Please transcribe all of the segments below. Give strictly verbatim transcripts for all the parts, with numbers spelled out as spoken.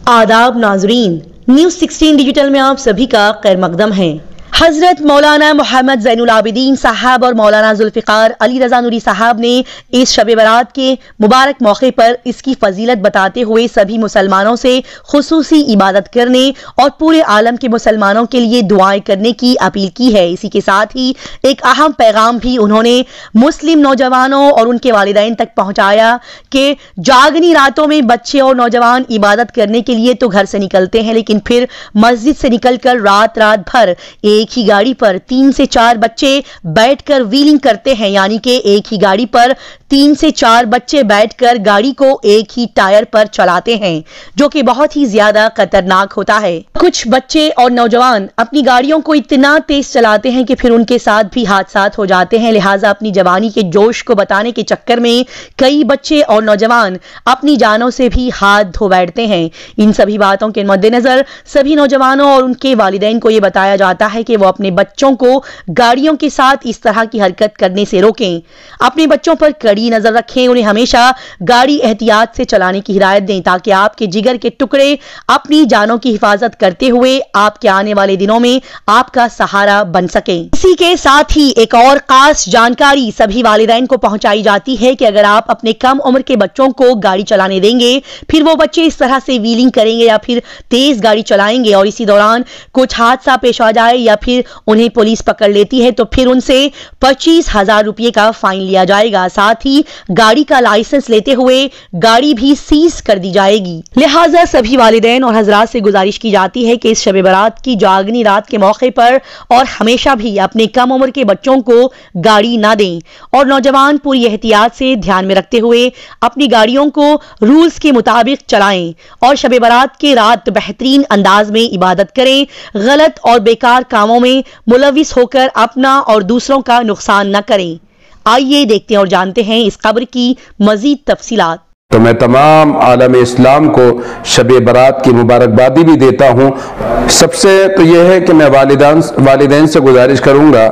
आदाब नाजरीन, news sixteen digital में आप सभी का खैर मकदम है। हजरत मौलाना मोहम्मद ज़ैनुल आबिदीन साहब और मौलाना जुल्फ़िकार अली रज़ा नूरी साहब ने इस शब बरात के मुबारक मौके पर इसकी फजीलत बताते हुए सभी मुसलमानों से खुसूसी इबादत करने और पूरे आलम के मुसलमानों के लिए दुआएं करने की अपील की है। इसी के साथ ही एक अहम पैगाम भी उन्होंने मुस्लिम नौजवानों और उनके वालिदैन तक पहुंचाया कि जागनी रातों में बच्चे और नौजवान इबादत करने के लिए तो घर से निकलते हैं, लेकिन फिर मस्जिद से निकलकर रात रात भर एक ही गाड़ी पर तीन से चार बच्चे बैठकर व्हीलिंग करते हैं, यानी कि एक ही गाड़ी पर तीन से चार बच्चे बैठकर गाड़ी को एक ही टायर पर चलाते हैं, जो कि बहुत ही ज्यादा खतरनाक होता है। कुछ बच्चे और नौजवान अपनी गाड़ियों को इतना तेज चलाते हैं कि फिर उनके साथ भी हादसात हो जाते हैं। लिहाजा अपनी जवानी के जोश को बताने के चक्कर में कई बच्चे और नौजवान अपनी जानों से भी हाथ धो बैठते हैं। इन सभी बातों के मद्देनजर सभी नौजवानों और उनके वालिदैन को यह बताया जाता है कि वो अपने बच्चों को गाड़ियों के साथ इस तरह की हरकत करने से रोकें, अपने बच्चों पर कड़ी नजर रखें, उन्हें हमेशा गाड़ी एहतियात से चलाने की हिदायत दें ताकि आपके जिगर के टुकड़े अपनी जानों की हिफाजत करते हुए आपके आने वाले दिनों में आपका सहारा बन सकें। इसी के साथ ही एक और खास जानकारी सभी वालिदैन को पहुंचाई जाती है कि अगर आप अपने कम उम्र के बच्चों को गाड़ी चलाने देंगे, फिर वो बच्चे इस तरह से व्हीलिंग करेंगे या फिर तेज गाड़ी चलाएंगे और इसी दौरान कुछ हादसा पेश आ जाए या फिर उन्हें पुलिस पकड़ लेती है तो फिर उनसे पच्चीस हजार रुपये का फाइन लिया जाएगा। साथ ही गाड़ी का लाइसेंस लेते हुए गाड़ी भी सीज कर दी जाएगी। लिहाजा सभी वालिदैन और हजरात से गुजारिश की जाती है कि इस शब बारात की जागनी रात के मौके पर और हमेशा भी अपने कम उम्र के बच्चों को गाड़ी ना दें और नौजवान पूरी एहतियात से ध्यान में रखते हुए अपनी गाड़ियों को रूल्स के मुताबिक चलाएं और शब बारात के रात बेहतरीन अंदाज में इबादत करें। गलत और बेकार कामों में मुलविस होकर अपना और दूसरों का नुकसान न करें। आइए देखते हैं और जानते हैं इस खबर की मजीद तफसीलात। तो मैं तमाम आलम इस्लाम को शब बारात की मुबारकबादी भी देता हूँ। सबसे तो यह है कि मैं वालिदान वालिदैन से गुजारिश करूँगा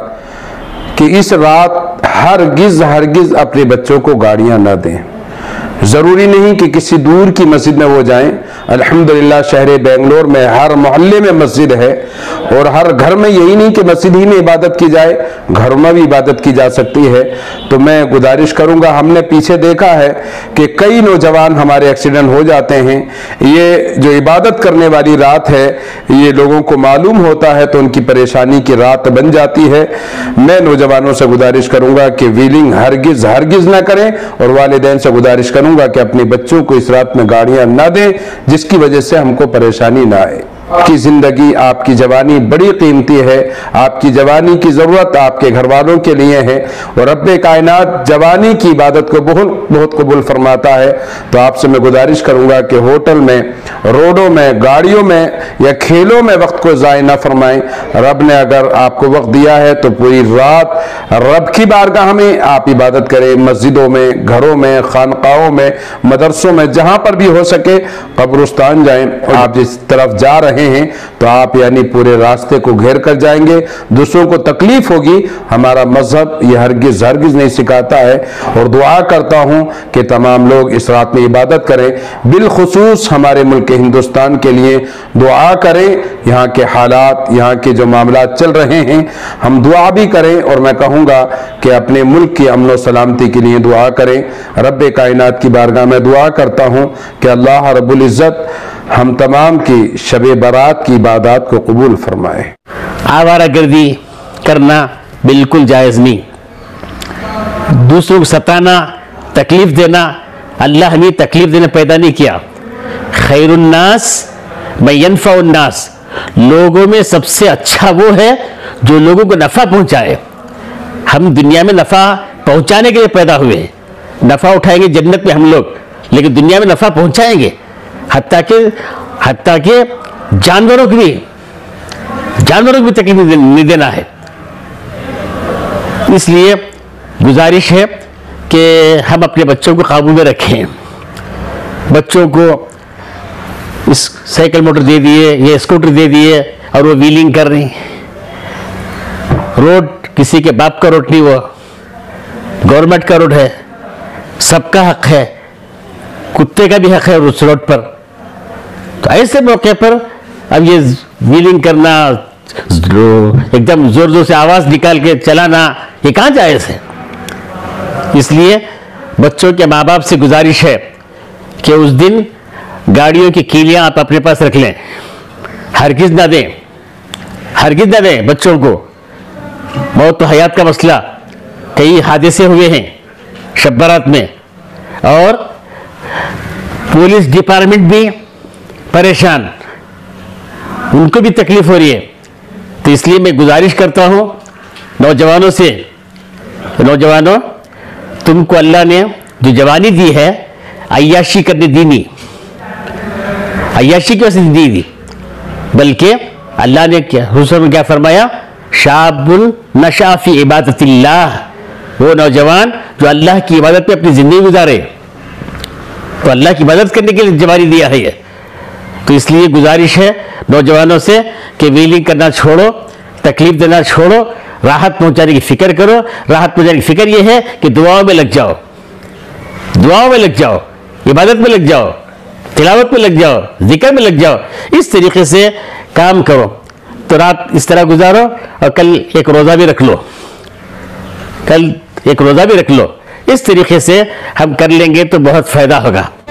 कि इस रात हरगिज़ हरगिज़ अपने बच्चों को गाड़ियाँ न दें। ज़रूरी नहीं कि किसी दूर की मस्जिद में वो जाएं। अल्हम्दुलिल्लाह शहर बेंगलोर में हर मोहल्ले में मस्जिद है और हर घर में, यही नहीं कि मस्जिद ही में इबादत की जाए, घरों में भी इबादत की जा सकती है। तो मैं गुजारिश करूंगा, हमने पीछे देखा है कि कई नौजवान हमारे एक्सीडेंट हो जाते हैं। ये जो इबादत करने वाली रात है ये लोगों को मालूम होता है तो उनकी परेशानी की रात बन जाती है। मैं नौजवानों से गुजारिश करूंगा कि व्हीलिंग हरगिज हरगिज ना करें और वालिदैन से गुजारिश करूंगा कि अपने बच्चों को इस रात में गाड़ियां ना दें जिसकी वजह से हमको परेशानी ना आए। आपकी जिंदगी, आपकी जवानी बड़ी कीमती है। आपकी जवानी की जरूरत आपके घर वालों के लिए है और रब्बे कायनात जवानी की इबादत को बहुत बहुत कबूल फरमाता है। तो आपसे मैं गुजारिश करूंगा कि होटल में, रोडों में, गाड़ियों में या खेलों में वक्त को ज़ाय ना फरमाएं। रब ने अगर आपको वक्त दिया है तो पूरी रात रब की बारगाह में आप इबादत करें। मस्जिदों में, घरों में, खानकाहों में, मदरसों में, जहां पर भी हो सके कब्रिस्तान जाएं। आप जिस तरफ जा रहे हैं तो आप यानी पूरे रास्ते को घेर कर जाएंगे, दूसरों को तकलीफ होगी। हमारा मजहब ये हरगिज हरगिज नहीं सिखाता है। और दुआ करता हूं कि तमाम लोग इस रात में इबादत करें। बिलखुसूस हमारे मुल्क हिंदुस्तान के लिए दुआ करें। यहाँ के हालात, यहाँ के जो मामला चल रहे हैं, हम दुआ भी करें और मैं कहूँगा कि अपने मुल्क की अमन व सलामती के लिए दुआ करें। रब्बे कायनात की बारगाह में दुआ करता हूँ कि अल्लाह रब्बुल इज़्ज़त हम तमाम की शब बारात की इबादत को कबूल फरमाए। आवारागर्दी करना बिल्कुल जायज़ नहीं। दूसरों को सताना, तकलीफ देना, अल्लाह ने तकलीफ देना पैदा नहीं किया। खैरुन्नास मैं यनफ़उन्नास, लोगों में सबसे अच्छा वो है जो लोगों को नफ़ा पहुंचाए। हम दुनिया में नफ़ा पहुंचाने के लिए पैदा हुए हैं। नफ़ा उठाएंगे जन्नत में हम लोग, लेकिन दुनिया में नफ़ा पहुंचाएंगे। हत्ता के हत्ता के जानवरों की भी जानवरों को भी तकलीफ नहीं देना है। इसलिए गुजारिश है कि हम अपने बच्चों को काबू में रखें। बच्चों को इस साइकिल मोटर दे दिए, ये स्कूटर दे दिए और वो व्हीलिंग कर रही। रोड किसी के बाप का रोड नहीं, वो गवर्नमेंट का रोड है, सबका हक है। कुत्ते का भी हक है उस रोड पर। तो ऐसे मौके पर अब ये व्हीलिंग करना, एकदम जोर जोर से आवाज निकाल के चलाना, ये कहाँ जायज है। इसलिए बच्चों के माँ बाप से गुजारिश है कि उस दिन गाड़ियों की कीलियां आप अपने पास रख लें, हरगिज ना दें, हरगिज ना दें बच्चों को। मौत तो हयात का मसला, कई हादसे हुए हैं शब बारात में, और पुलिस डिपार्टमेंट भी परेशान, उनको भी तकलीफ हो रही है। तो इसलिए मैं गुजारिश करता हूं नौजवानों से, नौजवानों तुमको अल्लाह ने जो जवानी दी है अय्याशी करने दी नहीं, अय्याशी की वजह से दी दी, बल्कि अल्लाह ने क्या हुस्न में क्या फरमाया, शाबुन नशा फी इबादतिल्लाह, वो नौजवान जो अल्लाह की इबादत पे अपनी जिंदगी गुजारे, तो अल्लाह की इबादत करने के लिए जवानी दिया है ये। तो इसलिए गुजारिश है नौजवानों से कि व्हीलिंग करना छोड़ो, तकलीफ देना छोड़ो, राहत पहुंचाने की फिक्र करो। राहत पहुंचाने की फिक्र यह है कि दुआओं में लग जाओ, दुआओं में लग जाओ, इबादत में लग जाओ, तिलावत में लग जाओ, जिक्र में लग जाओ, इस तरीके से काम करो। तो रात इस तरह गुजारो और कल एक रोज़ा भी रख लो, कल एक रोज़ा भी रख लो। इस तरीके से हम कर लेंगे तो बहुत फायदा होगा।